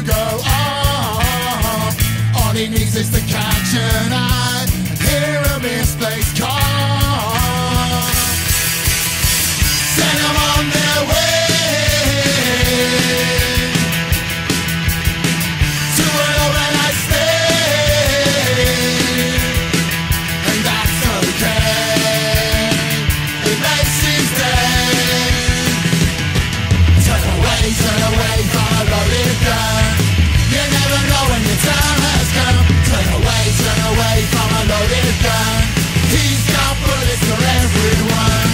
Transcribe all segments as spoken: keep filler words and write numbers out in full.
go off. All he needs is to catch an eye and hear a misplaced call. Send them on their way to an overnight stay, and that's okay. It makes his day. Turn away, turn away from a loaded gun. You never know when your time has come. Turn away, turn away from a loaded gun. He's got bullets for everyone.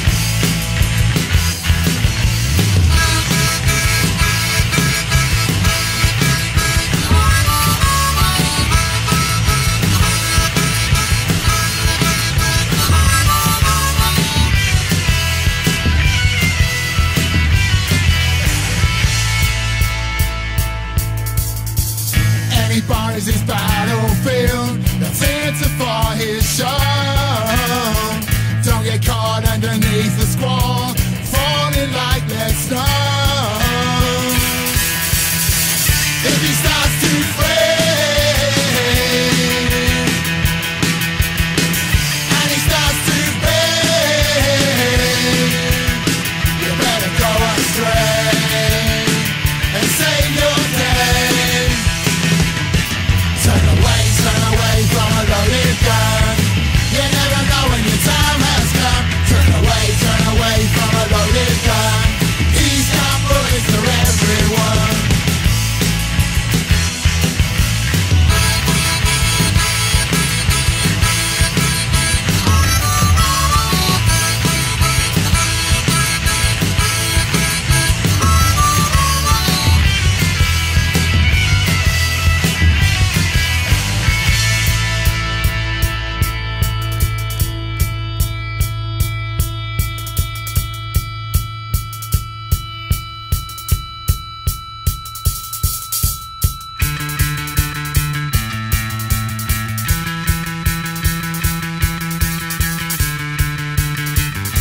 Any bar is his battlefield, the theatre for his show. Don't get caught underneath the squall, falling like lead snow. If he starts to fray and he starts to beg, you better go astray and save your day. Turn away, turn away from a loaded gun. You never know when your time has come. Turn away, turn away from a loaded gun. He's got bullets for everyone.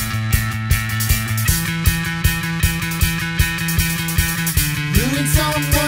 Doing some